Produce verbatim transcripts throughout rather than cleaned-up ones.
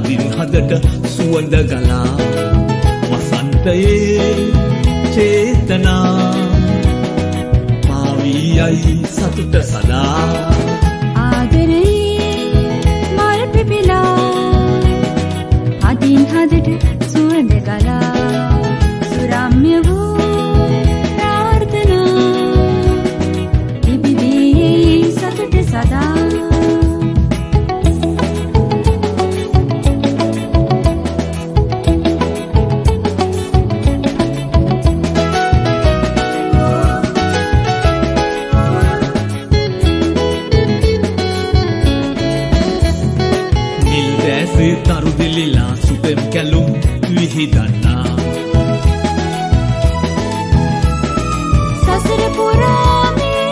හදින් හදට සුවඳ ගලා වසන්තයේ චේතනා මාවියයි සතුට සදා ආදරේ මල් පිපිලා හදින් හදට සුවඳ ගලා සුරම්‍ය වූ ප්‍රාර්ථනා ඉබිදී සතුට සදා තරු දිලිලා සුපෙම් කැලුම් විහිදන්නා සසර පුරාමේ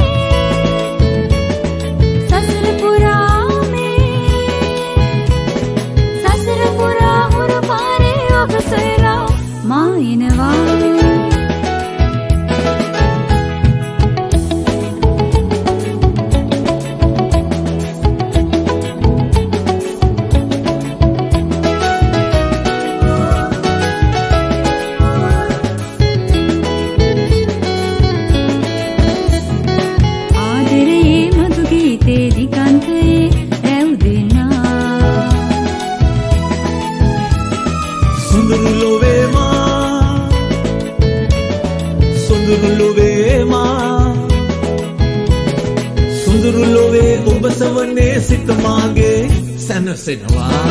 සසර පුරාමේ සසර පුරා හුරු පාරේ ඔබ සොයලා මා එනවා සවනේ සිත මාගේ සැනසෙනවා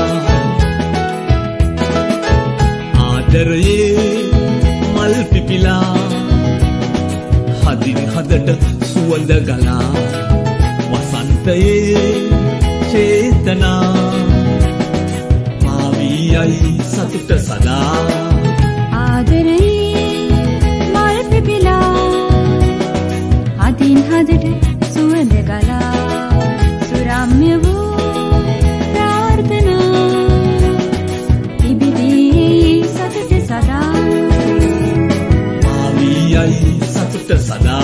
ආදරයේ මල් පිපිලා හදින් හදට සුවඳ ගලා වසන්තයේ චේතනා මාවියයි සතුට සදා ආදරයේ මල් පිපිලා හදින් හදට සුවඳ ගලා සුරම්‍ය වූ ප්‍රාර්ථනා ඉබිදී සතුට සදා මාවියයි සතුට සදා